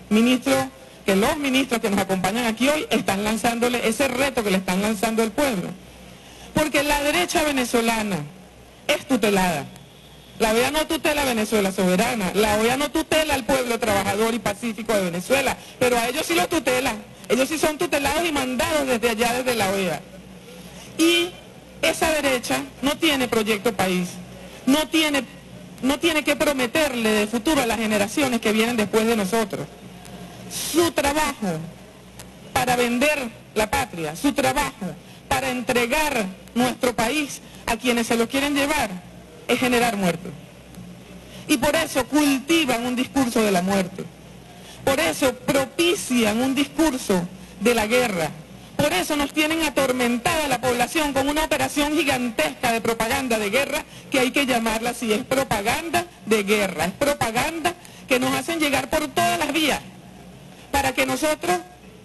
los ministros que nos acompañan aquí hoy están lanzándole, ese reto que le están lanzando al pueblo. Porque la derecha venezolana es tutelada. La OEA no tutela a Venezuela soberana, la OEA no tutela al pueblo trabajador y pacífico de Venezuela, pero a ellos sí lo tutela, ellos sí son tutelados y mandados desde allá, desde la OEA. Y esa derecha no tiene proyecto país, no tiene que prometerle de futuro a las generaciones que vienen después de nosotros. Su trabajo para vender la patria, su trabajo para entregar nuestro país a quienes se lo quieren llevar, es generar muerte. Y por eso cultivan un discurso de la muerte. Por eso propician un discurso de la guerra. Por eso nos tienen atormentada la población con una operación gigantesca de propaganda de guerra, que hay que llamarla así, es propaganda de guerra, es propaganda que nos hacen llegar por todas las vías, para que nosotros,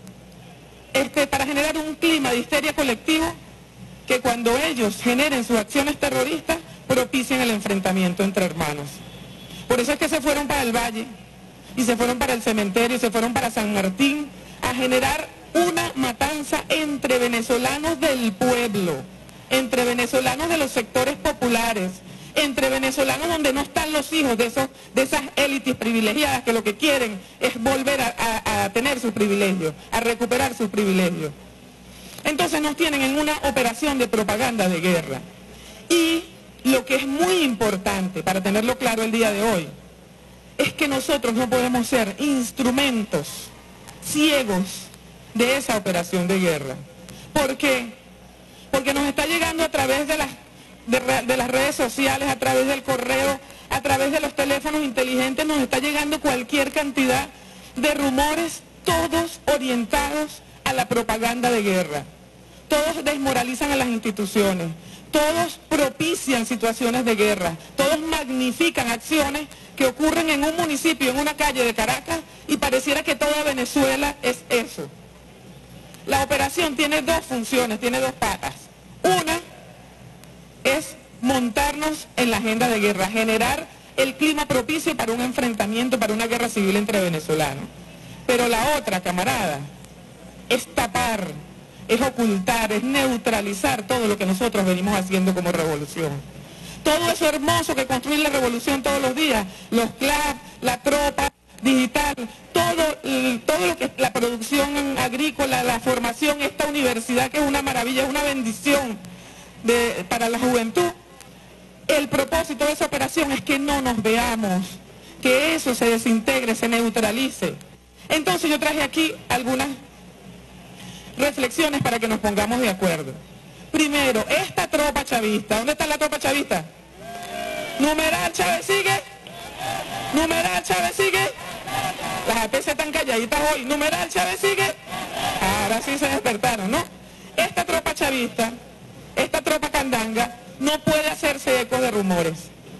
para generar un clima de histeria colectivo, que cuando ellos generen sus acciones terroristas, propicien el enfrentamiento entre hermanos. Por eso es que se fueron para el Valle, y se fueron para el cementerio, y se fueron para San Martín, a generar una matanza entre venezolanos del pueblo, entre venezolanos de los sectores populares, entre venezolanos donde no están los hijos de esas élites privilegiadas que lo que quieren es volver a tener sus privilegios, a recuperar sus privilegios. Entonces nos tienen en una operación de propaganda de guerra. Y Lo que es muy importante, para tenerlo claro el día de hoy, es que nosotros no podemos ser instrumentos ciegos de esa operación de guerra. ¿Por qué? Porque nos está llegando a través de las redes sociales, a través del correo, a través de los teléfonos inteligentes, nos está llegando cualquier cantidad de rumores, todos orientados a la propaganda de guerra. Todos desmoralizan a las instituciones, todos propician situaciones de guerra, todos magnifican acciones que ocurren en un municipio, en una calle de Caracas, y pareciera que toda Venezuela es eso. La operación tiene dos funciones, tiene dos patas. Una es montarnos en la agenda de guerra, generar el clima propicio para un enfrentamiento, para una guerra civil entre venezolanos. Pero la otra, camarada, es tapar, es ocultar, es neutralizar todo lo que nosotros venimos haciendo como revolución. Todo eso hermoso que construye la revolución todos los días, los clubs, la tropa digital, todo lo que es la producción agrícola, la formación, esta universidad que es una maravilla, es una bendición para la juventud. El propósito de esa operación es que no nos veamos, que eso se desintegre, se neutralice. Entonces yo traje aquí algunas reflexiones para que nos pongamos de acuerdo. Primero, esta tropa chavista, ¿dónde está la tropa chavista? ¿Numeral Chávez sigue? ¿Numeral Chávez sigue? Las APC están calladitas hoy. ¿Numeral Chávez sigue? Ahora sí se despertaron, ¿no? Esta tropa chavista, esta tropa candanga, no puede hacerse eco de rumores.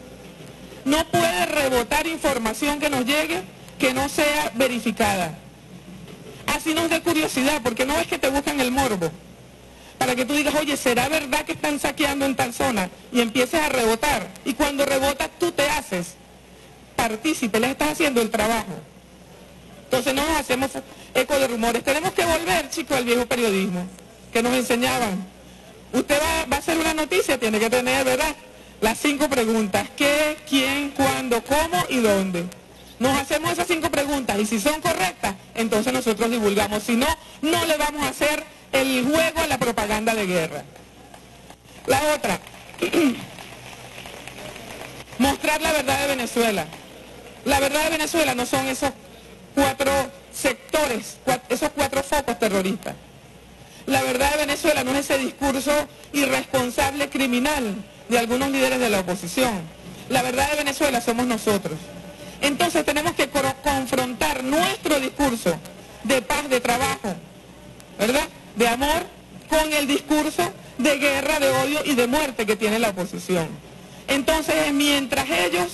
No puede rebotar información que nos llegue que no sea verificada. Así nos dé curiosidad, porque no es que te buscan el morbo, para que tú digas, oye, ¿será verdad que están saqueando en tal zona? Y empieces a rebotar. Y cuando rebotas tú te haces partícipe, les estás haciendo el trabajo. Entonces no nos hacemos eco de rumores. Tenemos que volver, chicos, al viejo periodismo que nos enseñaban. Usted va a hacer una noticia, tiene que tener, ¿verdad?, las 5 preguntas. ¿Qué, quién, cuándo, cómo y dónde? Nos hacemos esas 5 preguntas y si son correctas, entonces nosotros divulgamos. Si no, no le vamos a hacer el juego a la propaganda de guerra. La otra, mostrar la verdad de Venezuela. La verdad de Venezuela no son esos 4 sectores, esos 4 focos terroristas. La verdad de Venezuela no es ese discurso irresponsable, criminal de algunos líderes de la oposición. La verdad de Venezuela somos nosotros. Entonces tenemos que confrontar nuestro discurso de paz, de trabajo, ¿verdad?, de amor, con el discurso de guerra, de odio y de muerte que tiene la oposición. Entonces, mientras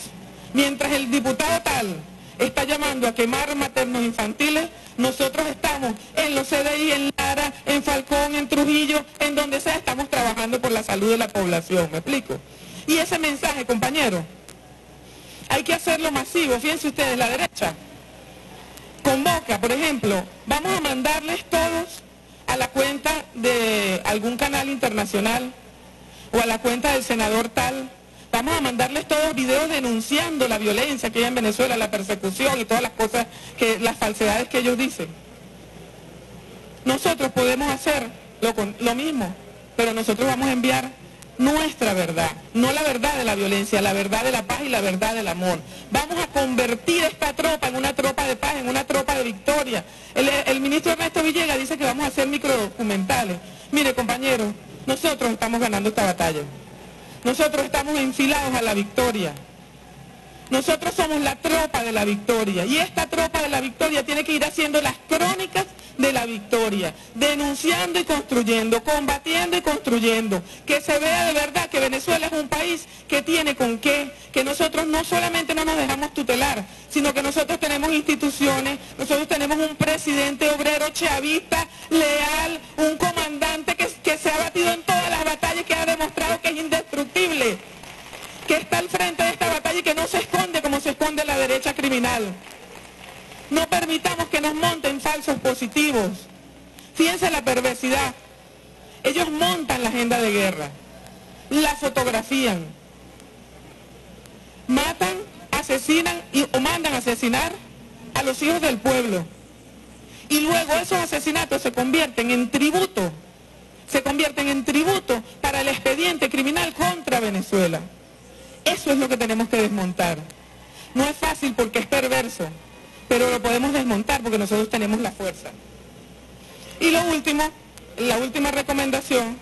el diputado tal está llamando a quemar maternos infantiles, nosotros estamos en los CDI, en Lara, en Falcón, en Trujillo, en donde sea, estamos trabajando por la salud de la población, ¿me explico? Y ese mensaje, compañeros, hay que hacerlo masivo. Fíjense ustedes, la derecha convoca, por ejemplo, vamos a mandarles todos a la cuenta de algún canal internacional o a la cuenta del senador tal, vamos a mandarles todos videos denunciando la violencia que hay en Venezuela, la persecución y todas las cosas, las falsedades que ellos dicen. Nosotros podemos hacer lo mismo, pero nosotros vamos a enviar nuestra verdad, no la verdad de la violencia, la verdad de la paz y la verdad del amor. Vamos a convertir esta tropa en una tropa de paz, en una tropa de victoria. El ministro Ernesto Villegas dice que vamos a hacer microdocumentales. Mire, compañeros, nosotros estamos ganando esta batalla. Nosotros estamos enfilados a la victoria. Nosotros somos la tropa de la victoria. Y esta tropa de la victoria tiene que ir haciendo las crónicas de la victoria, denunciando y construyendo, combatiendo y construyendo, que se vea de verdad que Venezuela es un país que tiene con qué, que nosotros no solamente no nos dejamos tutelar, sino que nosotros tenemos instituciones, nosotros tenemos un presidente obrero chavista, leal, un comandante que se ha batido en todas las batallas, que ha demostrado que es indestructible, que está al frente de esta batalla y que no se esconde como se esconde la derecha criminal. No permitamos que nos monten falsos positivos. Fíjense la perversidad. Ellos montan la agenda de guerra, la fotografían, matan, asesinan o mandan a asesinar a los hijos del pueblo. Y luego esos asesinatos se convierten en tributo para el expediente criminal contra Venezuela. Eso es lo que tenemos que desmontar. No es fácil porque es perverso, pero lo podemos desmontar porque nosotros tenemos la fuerza. Y lo último, la última recomendación,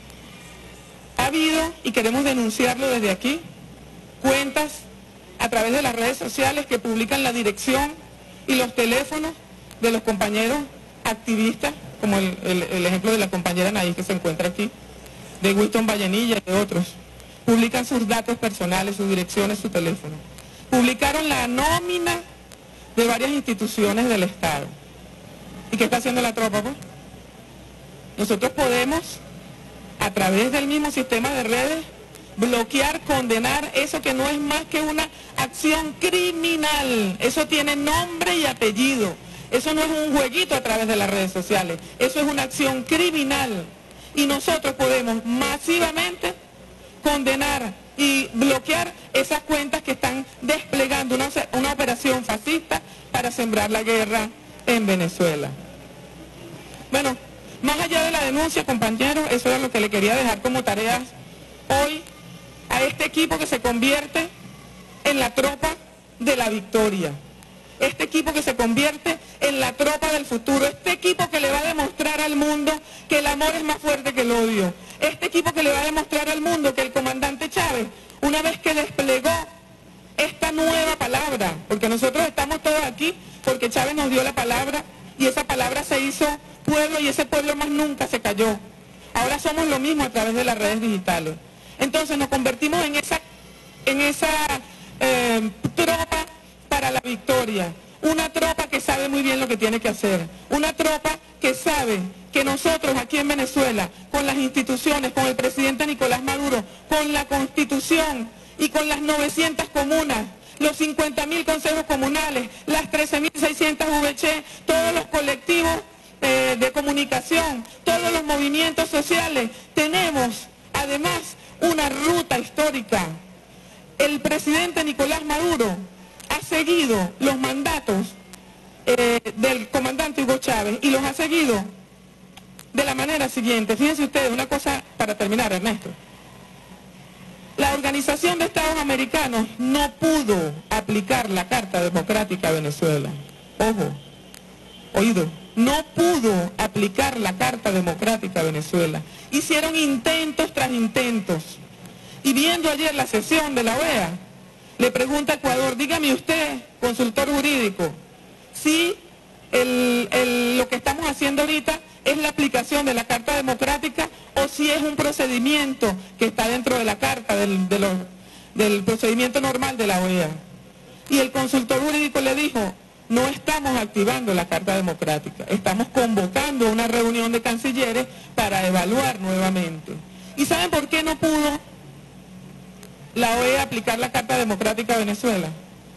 ha habido, y queremos denunciarlo desde aquí, cuentas a través de las redes sociales que publican la dirección y los teléfonos de los compañeros activistas, como el ejemplo de la compañera Anaís que se encuentra aquí, de Winston Vallenilla y de otros. Publican sus datos personales, sus direcciones, su teléfono. Publicaron la nómina de varias instituciones del Estado. ¿Y qué está haciendo la tropa, pues? Nosotros podemos, a través del mismo sistema de redes, bloquear, condenar eso que no es más que una acción criminal. Eso tiene nombre y apellido. Eso no es un jueguito a través de las redes sociales. Eso es una acción criminal. Y nosotros podemos masivamente condenar y bloquear esas cuentas que están desplegando una operación fascista para sembrar la guerra en Venezuela. Bueno, más allá de la denuncia, compañeros, eso era lo que le quería dejar como tareas hoy a este equipo que se convierte en la tropa de la victoria. Este equipo que se convierte en la tropa del futuro. Este equipo que le va a demostrar al mundo que el amor es más fuerte que el odio. Este equipo que le va a demostrar al mundo que el comandante Chávez, una vez que desplegó esta nueva palabra, porque nosotros estamos todos aquí porque Chávez nos dio la palabra y esa palabra se hizo pueblo y ese pueblo más nunca se cayó. Ahora somos lo mismo a través de las redes digitales. Entonces nos convertimos en esa tropa para la victoria. Una tropa que sabe muy bien lo que tiene que hacer. Una tropa que sabe que nosotros aquí en Venezuela, con las instituciones, con el presidente Nicolás Maduro, con la Constitución y con las 900 comunas, los 50.000 consejos comunales, las 13.600 VC, todos los colectivos de comunicación, todos los movimientos sociales, tenemos además una ruta histórica. El presidente Nicolás Maduro ha seguido los mandatos del comandante Hugo Chávez y los ha seguido de la manera siguiente. Fíjense ustedes, una cosa para terminar, Ernesto. La Organización de Estados Americanos no pudo aplicar la Carta Democrática a Venezuela. Ojo, oído, no pudo aplicar la Carta Democrática a Venezuela. Hicieron intentos tras intentos. Y viendo ayer la sesión de la OEA, le pregunta a Ecuador, dígame usted, consultor jurídico, si lo que estamos haciendo ahorita es la aplicación de la Carta Democrática o si es un procedimiento que está dentro de la Carta, del procedimiento normal de la OEA. Y el consultor jurídico le dijo, no estamos activando la Carta Democrática, estamos convocando una reunión de cancilleres para evaluar nuevamente. ¿Y saben por qué no pudo la OEA aplicar la Carta Democrática a Venezuela?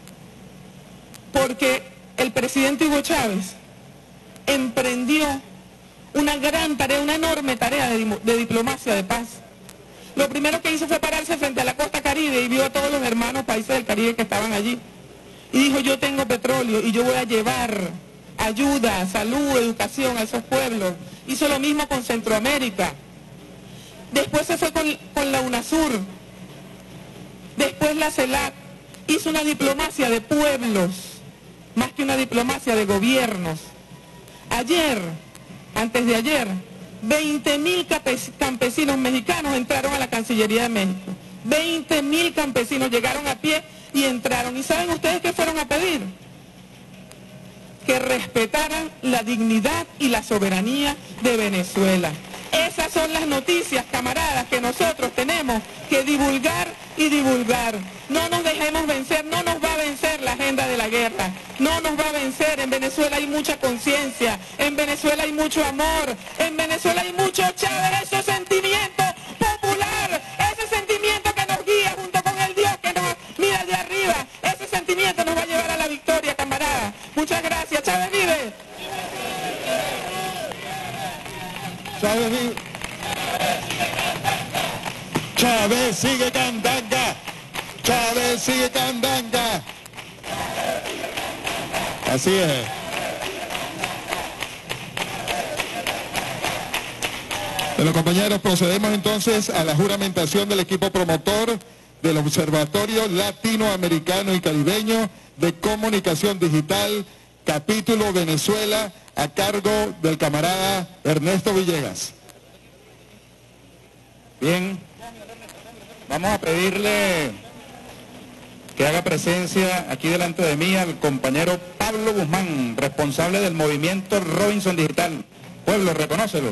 Porque el presidente Hugo Chávez emprendió una gran tarea, una enorme tarea de diplomacia de paz. Lo primero que hizo fue pararse frente a la costa Caribe y vio a todos los hermanos países del Caribe que estaban allí. Y dijo, yo tengo petróleo y yo voy a llevar ayuda, salud, educación a esos pueblos. Hizo lo mismo con Centroamérica. Después se fue con la UNASUR. Después la CELAC. Hizo una diplomacia de pueblos, más que una diplomacia de gobiernos. Ayer, antes de ayer, 20.000 campesinos mexicanos entraron a la Cancillería de México. 20.000 campesinos llegaron a pie y entraron. ¿Y saben ustedes qué fueron a pedir? Que respetaran la dignidad y la soberanía de Venezuela. Esas son las noticias, camaradas, que nosotros tenemos que divulgar y divulgar. No nos dejemos vencer, no nos va a vencer la agenda de la guerra, no nos va a vencer. En Venezuela hay mucha conciencia, en Venezuela hay mucho amor, en Venezuela hay mucho Chávez, ese sentimiento popular, ese sentimiento que nos guía junto con el Dios que nos mira de arriba, ese sentimiento nos va a llevar a la victoria, camaradas. Muchas gracias. Chávez vive. Chávez vive. Chávez sigue candanga. Chávez sigue candanga. Así es. Bueno, compañeros, procedemos entonces a la juramentación del equipo promotor del Observatorio Latinoamericano y Caribeño de Comunicación Digital, capítulo Venezuela, a cargo del camarada Ernesto Villegas. Bien, vamos a pedirle que haga presencia aquí delante de mí al compañero Pablo Guzmán, responsable del movimiento Robinson Digital. Pueblo, reconócelo.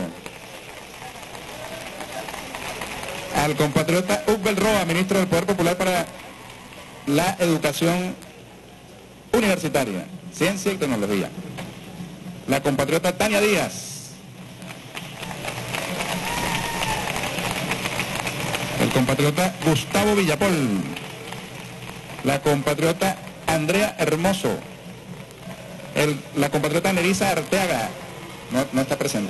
Al compatriota Hugo Roa, ministro del Poder Popular para la Educación Universitaria, Ciencia y Tecnología. La compatriota Tania Díaz. El compatriota Gustavo Villapol. La compatriota Andrea Hermoso. La compatriota Nerissa Arteaga. No está presente.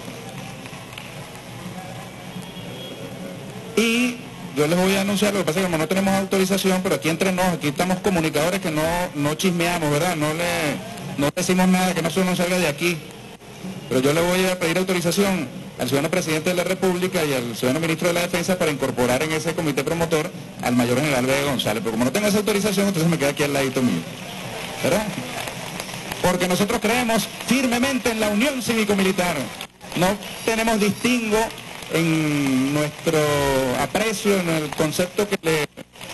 Y yo les voy a anunciar, lo que pasa es que como no tenemos autorización, pero aquí entre nos, aquí estamos comunicadores que no chismeamos, ¿verdad? No decimos nada que no salga de aquí. Pero yo le voy a pedir autorización al ciudadano presidente de la República y al ciudadano ministro de la Defensa para incorporar en ese comité promotor al mayor general Vega González. Pero como no tengo esa autorización, entonces me queda aquí al ladito mío, ¿verdad? Porque nosotros creemos firmemente en la unión cívico-militar. No tenemos distingo en nuestro aprecio, en el concepto que le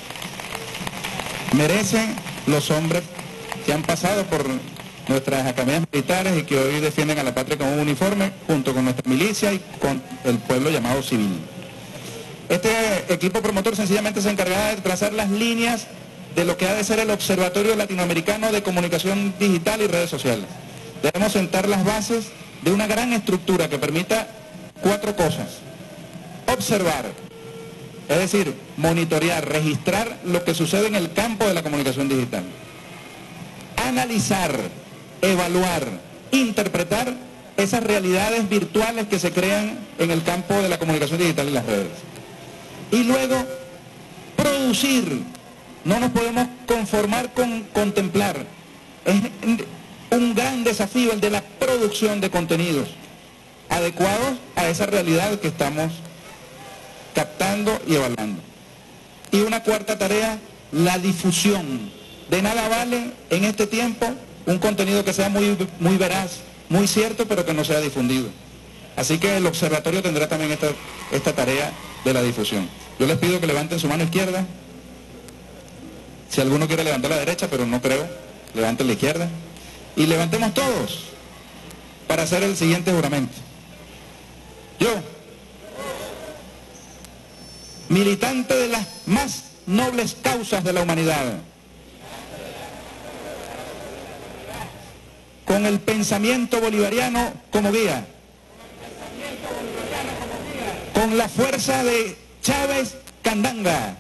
merecen los hombres que han pasado por nuestras academias militares y que hoy defienden a la patria con un uniforme, junto con nuestra milicia y con el pueblo llamado civil. Este equipo promotor sencillamente se encargará de trazar las líneas de lo que ha de ser el Observatorio Latinoamericano de Comunicación Digital y Redes Sociales. Debemos sentar las bases de una gran estructura que permita 4 cosas. Observar, es decir, monitorear, registrar lo que sucede en el campo de la comunicación digital. Analizar, evaluar, interpretar esas realidades virtuales que se crean en el campo de la comunicación digital y las redes. Y luego, producir. No nos podemos conformar con contemplar. Es un gran desafío el de la producción de contenidos adecuados a esa realidad que estamos captando y evaluando. Y una cuarta tarea, la difusión. De nada vale en este tiempo un contenido que sea muy veraz, muy cierto, pero que no sea difundido. Así que el observatorio tendrá también esta tarea de la difusión. Yo les pido que levanten su mano izquierda. Si alguno quiere levantar la derecha, pero no creo, levanten la izquierda. Y levantemos todos para hacer el siguiente juramento. Yo, militante de las más nobles causas de la humanidad, con el pensamiento bolivariano como guía, con la fuerza de Chávez Candanga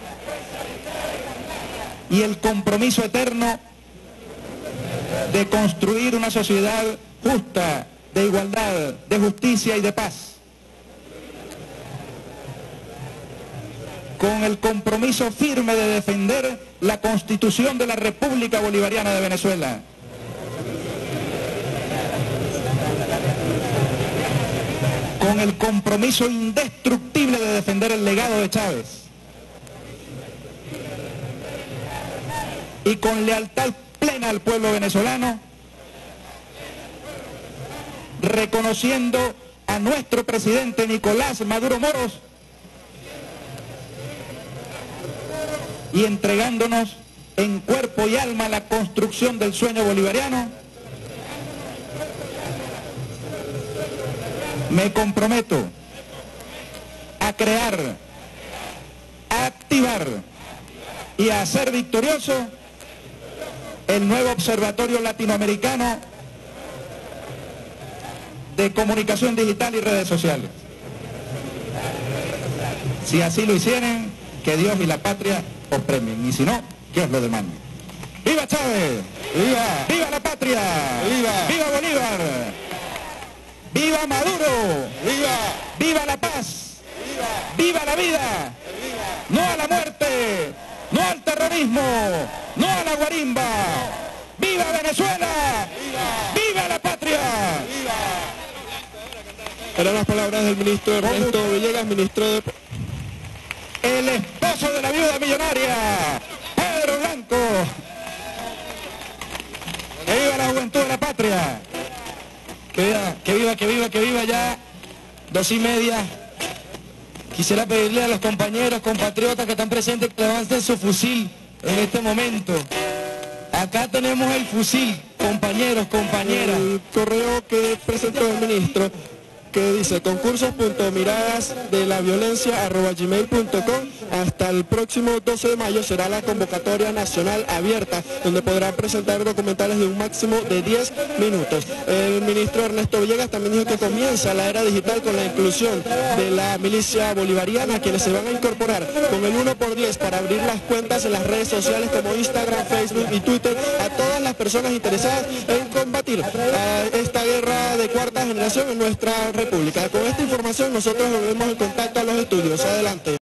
y el compromiso eterno de construir una sociedad justa, de igualdad, de justicia y de paz. Con el compromiso firme de defender la Constitución de la República Bolivariana de Venezuela. Con el compromiso indestructible de defender el legado de Chávez. Y con lealtad plena al pueblo venezolano, reconociendo a nuestro presidente Nicolás Maduro Moros y entregándonos en cuerpo y alma a la construcción del sueño bolivariano, me comprometo a crear, a activar y a hacer victorioso el nuevo Observatorio Latinoamericano de Comunicación Digital y Redes Sociales. Si así lo hicieren, que Dios y la patria os premien, y si no, que os lo demanden. ¡Viva Chávez! ¡Viva! ¡Viva la patria! ¡Viva! ¡Viva Bolívar! ¡Viva Maduro! ¡Viva! ¡Viva la paz! ¡Viva! ¡Viva la vida! ¡Viva! ¡No a la muerte! ¡No al terrorismo! ¡No a la guarimba! ¡Viva Venezuela! ¡Viva! ¡Viva la patria! ¡Viva! Eran las palabras del ministro Ernesto Villegas, ministro de... El esposo de la viuda Ciudad Millonaria, Pedro Blanco. Que viva la juventud de la patria. Que viva ya. 2:30. Quisiera pedirle a los compañeros, compatriotas que están presentes que levanten su fusil en este momento. Acá tenemos el fusil, compañeros, compañeras. El correo que presentó el ministro, que dice concursos.miradasdelaviolencia@gmail.com. Hasta el próximo 12 de mayo será la convocatoria nacional abierta, donde podrán presentar documentales de un máximo de 10 minutos. El ministro Ernesto Villegas también dijo que comienza la era digital con la inclusión de la milicia bolivariana, quienes se van a incorporar con el 1x10 para abrir las cuentas en las redes sociales como Instagram, Facebook y Twitter a todas las personas interesadas en combatir a esta guerra de cuarta generación en nuestra República. Con esta información nosotros volvemos en contacto a los estudios. Adelante.